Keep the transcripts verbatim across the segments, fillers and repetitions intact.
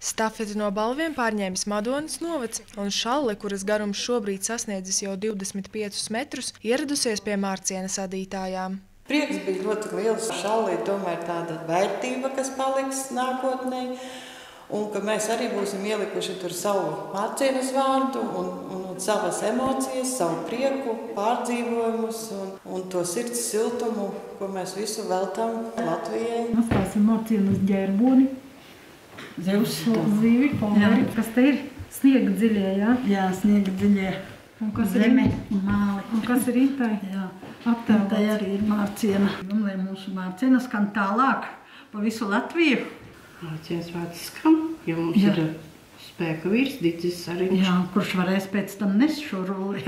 Stafeti no balviem pārņēmis Madonas novads, un šalle, kuras garums šobrīd sasniedzis jau divdesmit piecus metrus, ieradusies pie mārcienes adītājām. Prieks bija ļoti liels. Šallē tomēr tāda vērtība, kas paliks nākotnē, un ka mēs arī būsim ielikuši tur savu mārcienes vārdu un, un savas emocijas, savu prieku, pārdzīvojumus un, un to sirds siltumu, ko mēs visu veltam Latvijai. Nostāsim mārcienes ģērboni. Zivs, zivi, polveri. Kas te ir? Sniega dziļie, jā? Jā, sniega dziļie. Un kas Zeme ir? Un māli. Un kas ir intai? Jā. Aptēlots. Tā arī ir mārciena. Un lai mūsu mārciena skan tālāk pa visu Latviju. Mārcienas vārds skan, jo mums jā. ir spēka vīrs, Didzis Sariņš. Jā, kurš varēs pēc tam nest šo rulli.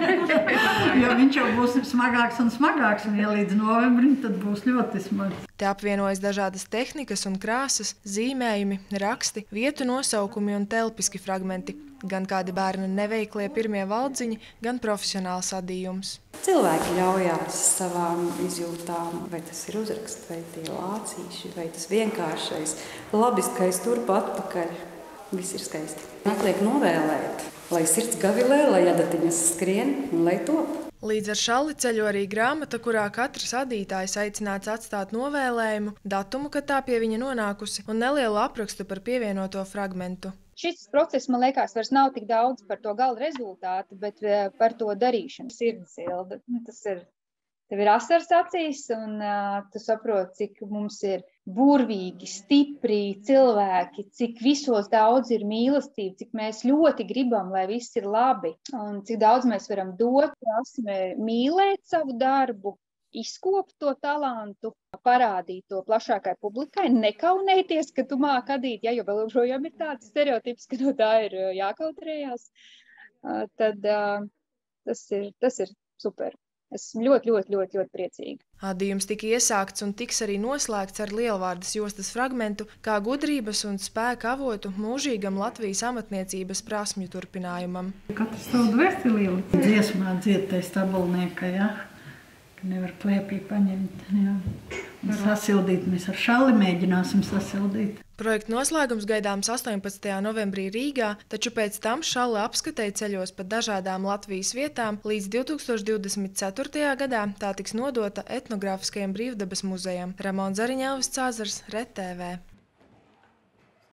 Jo viņš jau būs smagāks un smagāks, un ja līdz novembrim, tad būs ļoti smags. Te apvienojas dažādas tehnikas un krāsas, zīmējumi, raksti, vietu nosaukumi un telpiski fragmenti. Gan kādi bērnu neveiklie pirmie valdziņi, gan profesionāls adījums. Cilvēki ļaujās savām izjūtām, vai tas ir uzraksts, vai tie lācīši, vai tas vienkāršais, labiskais turp atpakaļ. Viss ir skaisti. Atliek novēlēt, lai sirds gavilē, lai adatiņas skrien un lai top. Līdz ar šalli ceļo arī grāmata, kurā katrs adītājs aicināts atstāt novēlējumu, datumu, kad tā pie viņa nonākusi, un nelielu aprakstu par pievienoto fragmentu. Šis process, man liekas, vairs nav tik daudz par to gala rezultātu, bet par to darīšanu. Sirds silda. Tas ir, tev ir asars acīs, un uh, tu saproti, cik mums ir burvīgi, stipri cilvēki, cik visos daudz ir mīlestība, cik mēs ļoti gribam, lai viss ir labi, un cik daudz mēs varam dot, prasme mīlēt savu darbu, izkopt to talantu, parādīt to plašākai publikai, nekaunēties, ka tu māki adīt, ja, jo vēl joprojām ir tāds stereotips, ka no tā ir jākautrējās, tad tas ir, tas ir super. Esmu ļoti, ļoti, ļoti, ļoti priecīga. Adījums tika iesākts un tiks arī noslēgts ar lielvārdas jostas fragmentu, kā gudrības un spēka avotu mūžīgam Latvijas amatniecības prasmju turpinājumam. Katrs savu dvēseli ielikt. Dziesmā dziedtais tabulnieka, jā, ka nevar klēpī paņemt, jā. Un sasildīt, mēs ar šalli mēģināsim sasildīt. Projekta noslēgums gaidāms astoņpadsmitajā novembrī Rīgā, taču pēc tam šalle apskatei ceļos pa dažādām Latvijas vietām. Līdz divtūkstoš divdesmit ceturtajā gadā tā tiks nodota Etnogrāfiskajam brīvdabas muzejam. Ramona Zariņēvis, Cāzars, Red T V.